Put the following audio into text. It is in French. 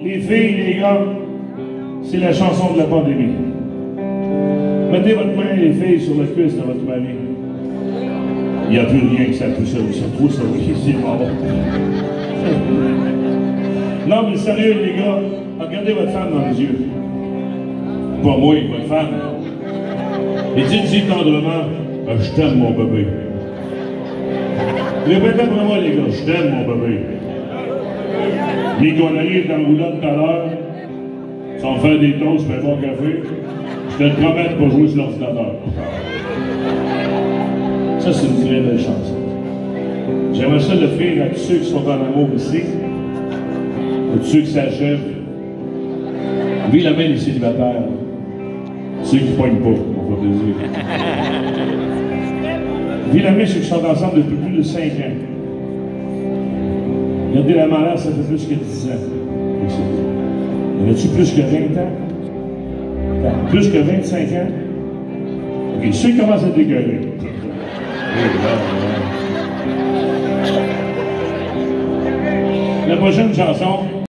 les filles, les gars, c'est la chanson de la pandémie. Mettez votre main, les filles, sur la cuisse de votre mari. Il n'y a plus rien que ça, tout ça. C'est trop ça, c'est mort. Non, mais sérieux, les gars, regardez votre femme dans les yeux. Pas moi, votre femme. Et dites-y tendrement, je t'aime, mon bébé. Répétez après moi, les gars, je t'aime, mon bébé. Les qu'on arrive dans le roulant tout à l'heure, sans faire des toasts, faire bon café, je te promets de pas jouer sur l'ordinateur. Ça, c'est une très belle chanson. J'aimerais ça l'offrir à tous ceux qui sont en amour ici, à tous ceux qui s'achèvent. Lui, la main des célibataires, ceux qui ne poignent pas, on va plaisir. Vie la main, ceux qui sont ensemble depuis plus de 5 ans. Regardez la malade, ça fait plus que 10 ans. Y en a-tu plus que 20 ans? Plus que 25 ans? OK, ceux qui commencent à dégueuler. La prochaine chanson,